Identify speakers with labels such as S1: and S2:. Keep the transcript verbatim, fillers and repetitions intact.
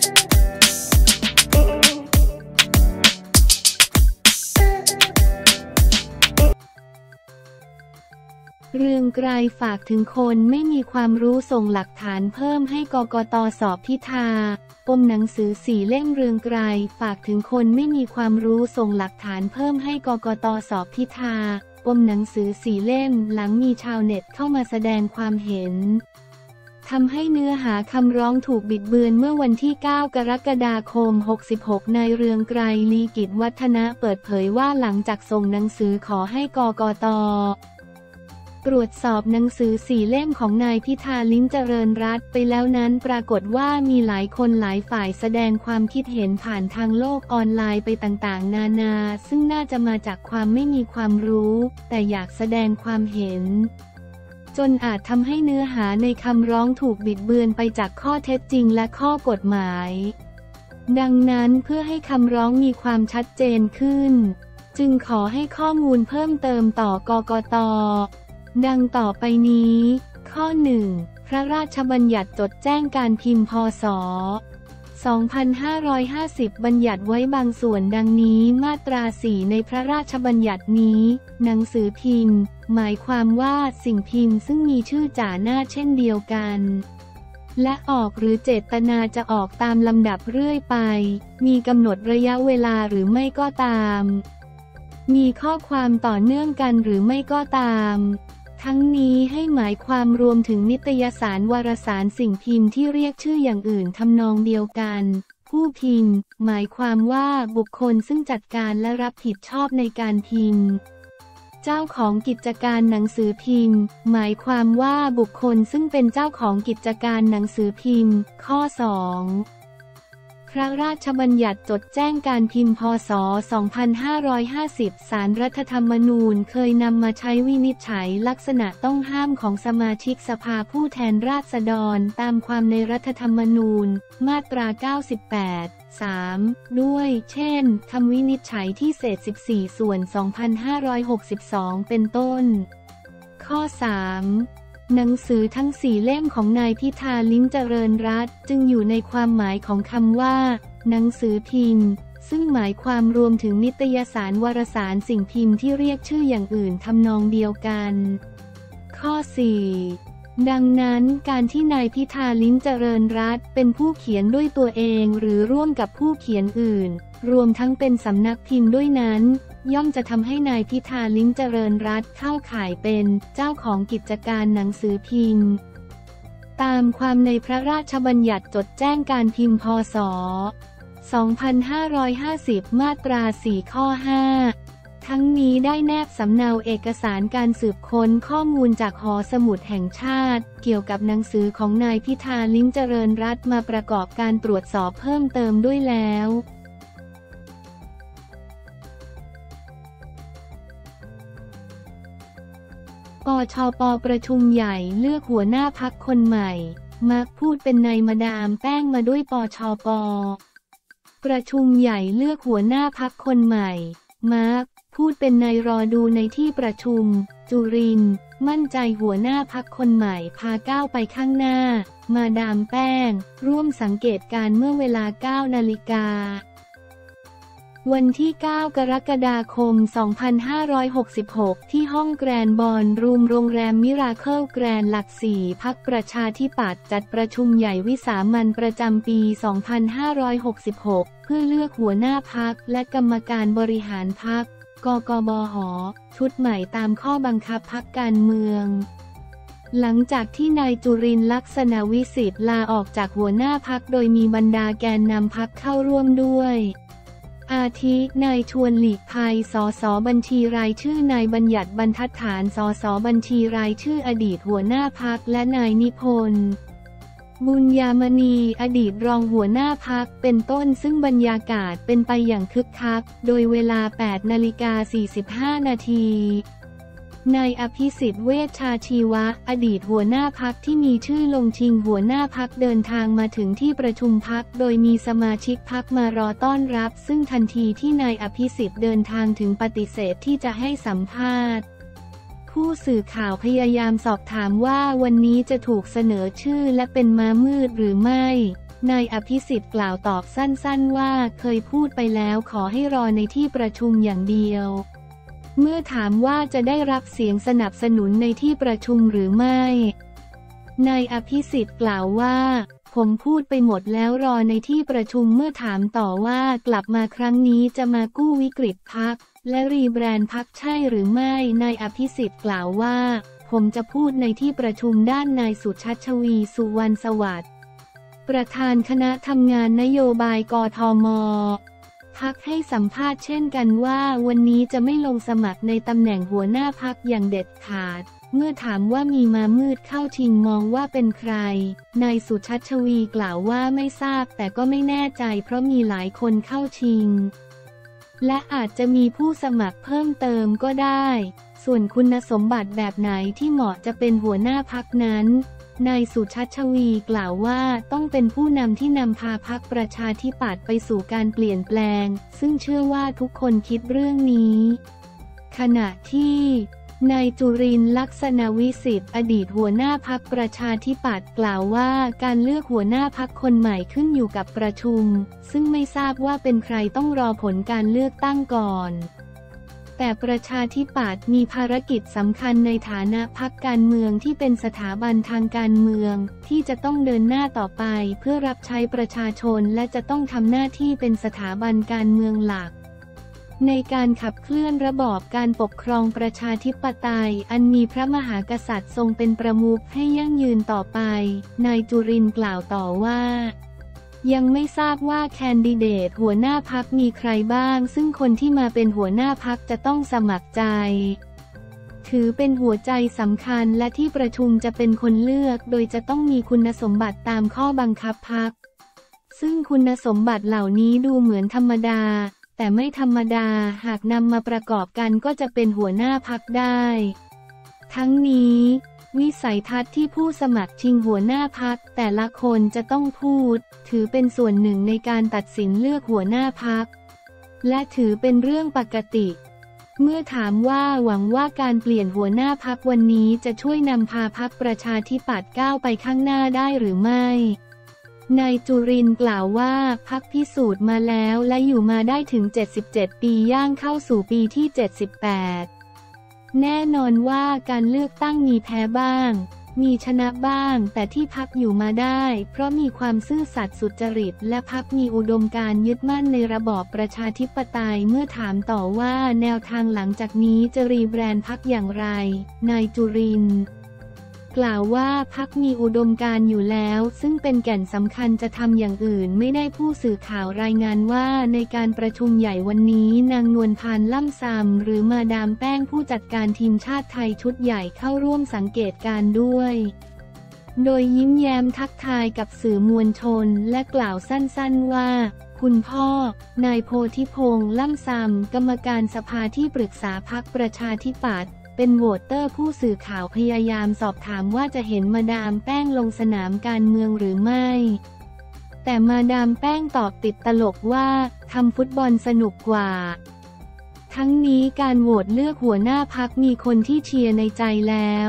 S1: เรืองไกรฝากถึงคนไม่มีความรู้ส่งหลักฐานเพิ่มให้กกต.สอบพิธาปมหนังสือสี่เล่มเรืองไกรฝากถึงคนไม่มีความรู้ส่งหลักฐานเพิ่มให้กกต.สอบพิธาปมหนังสือสี่เล่มหลังมีชาวเน็ตเข้ามาแสดงความเห็นทำให้เนื้อหาคำร้องถูกบิดเบือนเมื่อวันที่เก้ากรกฎาคมหกสิบหกนายเรืองไกรลีกิจวัฒนะเปิดเผยว่าหลังจากส่งหนังสือขอให้กกต.ตรวจสอบหนังสือสี่เล่มของนายพิธาลิ้มเจริญรัตน์ไปแล้วนั้นปรากฏว่ามีหลายคนหลายฝ่ายแสดงความคิดเห็นผ่านทางโลกออนไลน์ไปต่างๆนานาซึ่งน่าจะมาจากความไม่มีความรู้แต่อยากแสดงความเห็นจนอาจทำให้เนื้อหาในคำร้องถูกบิดเบือนไปจากข้อเท็จจริงและข้อกฎหมายดังนั้นเพื่อให้คำร้องมีความชัดเจนขึ้นจึงขอให้ข้อมูลเพิ่มเติมต่อกกต.ดังต่อไปนี้ ข้อ หนึ่ง พระราชบัญญัติจดแจ้งการพิมพ์พ.ศ. สองพันห้าร้อยห้าสิบ บัญญัติไว้บางส่วนดังนี้มาตรา สี่ ในพระราชบัญญัตินี้หนังสือพิมพ์หมายความว่าสิ่งพิมพ์ซึ่งมีชื่อจ่าหน้าเช่นเดียวกันและออกหรือเจตนาจะออกตามลำดับเรื่อยไปมีกำหนดระยะเวลาหรือไม่ก็ตามมีข้อความต่อเนื่องกันหรือไม่ก็ตามทั้งนี้ให้หมายความรวมถึงนิตยสารวารสารสิ่งพิมพ์ที่เรียกชื่ออย่างอื่นทำนองเดียวกันผู้พิมพ์หมายความว่าบุคคลซึ่งจัดการและรับผิดชอบในการพิมพ์เจ้าของกิจการหนังสือพิมพ์หมายความว่าบุคคลซึ่งเป็นเจ้าของกิจการหนังสือพิมพ์ข้อ สองพระราชบัญญัติจดแจ้งการพิมพ์ พ.ศ. สองพันห้าร้อยห้าสิบ ศาลรัฐธรรมนูญเคยนำมาใช้วินิจฉัยลักษณะต้องห้ามของสมาชิกสภาผู้แทนราษฎรตามความในรัฐธรรมนูญมาตรา เก้าสิบแปด สาม ด้วยเช่นคำวินิจฉัยที่เศษ สิบสี่ ส่วน สองพันห้าร้อยหกสิบสอง เป็นต้นข้อ สามหนังสือทั้งสี่เล่มของนายพิธาลิ้มเจริญรัตน์จึงอยู่ในความหมายของคำว่าหนังสือพิมพ์ซึ่งหมายความรวมถึงนิตยสารวารสารสิ่งพิมพ์ที่เรียกชื่ออย่างอื่นทำนองเดียวกันข้อ สี่ดังนั้นการที่นายพิธาลิ้มเจริญรัตน์เป็นผู้เขียนด้วยตัวเองหรือร่วมกับผู้เขียนอื่นรวมทั้งเป็นสำนักพิมพ์ด้วยนั้นย่อมจะทำให้นายพิธาลิ้มเจริญรัตน์เข้าข่ายเป็นเจ้าของกิจการหนังสือพิมพ์ตามความในพระราชบัญญัติจดแจ้งการพิมพ์พ.ศ. สองพันห้าร้อยห้าสิบ มาตรา สี่ ข้อ ห้าทั้งนี้ได้แนบสำเนาเอกสารการสืบค้นข้อมูลจากหอสมุดแห่งชาติเกี่ยวกับหนังสือของนายพิธาลิ้มเจริญรัตน์มาประกอบการตรวจสอบเพิ่มเติมด้วยแล้วปชป.ประชุมใหญ่เลือกหัวหน้าพรรคคนใหม่มักพูดเป็นนายมาดามแป้งมาด้วยปชป.ประชุมใหญ่เลือกหัวหน้าพรรคคนใหม่มักพูดเป็นนายรอดูในที่ประชุมจุรินทร์มั่นใจหัวหน้าพรรคคนใหม่พาก้าวไปข้างหน้ามาดามแป้งร่วมสังเกตการเมื่อเวลา เก้า นาฬิกาวันที่ เก้า กรกฎาคม สองพันห้าร้อยหกสิบหก ที่ห้องแกรนด์บอลรูมโรงแรมมิราเคิลแกรนด์หลักสี่พรรคประชาธิปัตย์จัดประชุมใหญ่วิสามัญประจำปี สองพันห้าร้อยหกสิบหก เพื่อเลือกหัวหน้าพรรคและกรรมการบริหารพรรคกกบห.ชุดใหม่ตามข้อบังคับพรรคการเมืองหลังจากที่นายจุรินทร์ลักษณะวิสิทธิ์ลาออกจากหัวหน้าพรรคโดยมีบรรดาแกนนำพรรคเข้าร่วมด้วยอาทินายชวนหลีกภัยสสบัญชีรายชื่อนายบัญญัติบรรทัดฐานสสบัญชีรายชื่ออดีตหัวหน้าพรรคและนายนิพนธ์บุญญามณีอดีตรองหัวหน้าพรรคเป็นต้นซึ่งบรรยากาศเป็นไปอย่างคึกคักโดยเวลา แปด นาฬิกา สี่สิบห้า นาทีนายอภิสิทธิ์เวชชาชีวะอดีตหัวหน้าพรรคที่มีชื่อลงชิงหัวหน้าพรรคเดินทางมาถึงที่ประชุมพรรคโดยมีสมาชิกพรรคมารอต้อนรับซึ่งทันทีที่นายอภิสิทธิ์เดินทางถึงปฏิเสธที่จะให้สัมภาษณ์ผู้สื่อข่าวพยายามสอบถามว่าวันนี้จะถูกเสนอชื่อและเป็นม้ามืดหรือไม่นายอภิสิทธิ์กล่าวตอบสั้นๆว่าเคยพูดไปแล้วขอให้รอในที่ประชุมอย่างเดียวเมื่อถามว่าจะได้รับเสียงสนับสนุนในที่ประชุมหรือไม่นายอภิสิทธิ์กล่าวว่าผมพูดไปหมดแล้วรอในที่ประชุมเมื่อถามต่อว่ากลับมาครั้งนี้จะมากู้วิกฤตพรรคและรีแบรนด์พรรคใช่หรือไม่นายอภิสิทธิ์กล่าวว่าผมจะพูดในที่ประชุมด้านนายสุชัชวีสุวรรณสวัสดิ์ประธานคณะทำงานนโยบายกทม.พรรคให้สัมภาษณ์เช่นกันว่าวันนี้จะไม่ลงสมัครในตำแหน่งหัวหน้าพรรคอย่างเด็ดขาดเมื่อถามว่ามีมามืดเข้าชิงมองว่าเป็นใครนายสุชัชวีกล่าวว่าไม่ทราบแต่ก็ไม่แน่ใจเพราะมีหลายคนเข้าชิงและอาจจะมีผู้สมัครเพิ่มเติมก็ได้ส่วนคุณสมบัติแบบไหนที่เหมาะจะเป็นหัวหน้าพรรคนั้นนายสุชัชวีกล่าวว่าต้องเป็นผู้นำที่นำพาพรรคประชาธิปัตย์ไปสู่การเปลี่ยนแปลงซึ่งเชื่อว่าทุกคนคิดเรื่องนี้ขณะที่นายจุรินทร์ลักษณวิสิทธิ์อดีตหัวหน้าพรรคประชาธิปัตย์กล่าวว่าการเลือกหัวหน้าพรรคคนใหม่ขึ้นอยู่กับประชุมซึ่งไม่ทราบว่าเป็นใครต้องรอผลการเลือกตั้งก่อนแต่ประชาธิปัตย์มีภารกิจสำคัญในฐานะพรรคการเมืองที่เป็นสถาบันทางการเมืองที่จะต้องเดินหน้าต่อไปเพื่อรับใช้ประชาชนและจะต้องทำหน้าที่เป็นสถาบันการเมืองหลักในการขับเคลื่อนระบอบการปกครองประชาธิปไตยอันมีพระมหากษัตริย์ทรงเป็นประมุขให้ยั่งยืนต่อไปนายจุรินทร์กล่าวต่อว่ายังไม่ทราบว่าแคนดิเดตหัวหน้าพรรคมีใครบ้างซึ่งคนที่มาเป็นหัวหน้าพรรคจะต้องสมัครใจถือเป็นหัวใจสำคัญและที่ประชุมจะเป็นคนเลือกโดยจะต้องมีคุณสมบัติตามข้อบังคับพรรคซึ่งคุณสมบัติเหล่านี้ดูเหมือนธรรมดาแต่ไม่ธรรมดาหากนำมาประกอบกันก็จะเป็นหัวหน้าพรรคได้ทั้งนี้วิสัยทัศน์ที่ผู้สมัครชิงหัวหน้าพรรคแต่ละคนจะต้องพูดถือเป็นส่วนหนึ่งในการตัดสินเลือกหัวหน้าพรรคและถือเป็นเรื่องปกติเมื่อถามว่าหวังว่าการเปลี่ยนหัวหน้าพรรควันนี้จะช่วยนำพาพรรคประชาธิปัตย์ก้าวไปข้างหน้าได้หรือไม่นายจุรินทร์กล่าวว่าพรรคพิสูจน์มาแล้วและอยู่มาได้ถึงเจ็ดสิบเจ็ดปีย่างเข้าสู่ปีที่เจ็ดสิบแปดแน่นอนว่าการเลือกตั้งมีแพ้บ้างมีชนะบ้างแต่ที่พรรคอยู่มาได้เพราะมีความซื่อสัตย์สุจริตและพรรคมีอุดมการณ์ยึดมั่นในระบอบประชาธิปไตยเมื่อถามต่อว่าแนวทางหลังจากนี้จะรีแบรนด์พรรคอย่างไรนายจุรินทร์กล่าวว่าพรรคมีอุดมการณ์อยู่แล้วซึ่งเป็นแก่นสำคัญจะทำอย่างอื่นไม่ได้ผู้สื่อข่าวรายงานว่าในการประชุมใหญ่วันนี้นางนวลพันธ์ล่ำซำหรือมาดามแป้งผู้จัดการทีมชาติไทยชุดใหญ่เข้าร่วมสังเกตการณ์ด้วยโดยยิ้มแย้มทักทายกับสื่อมวลชนและกล่าวสั้นๆว่าคุณพ่อนายโพธิพงษ์ล่ำซำกรรมการสภาที่ปรึกษาพรรคประชาธิปัตย์เป็นโหวตเตอร์ผู้สื่อข่าวพยายามสอบถามว่าจะเห็นมาดามแป้งลงสนามการเมืองหรือไม่แต่มาดามแป้งตอบติดตลกว่าทำฟุตบอลสนุกกว่าทั้งนี้การโหวตเลือกหัวหน้าพรรคมีคนที่เชียร์ในใจแล้ว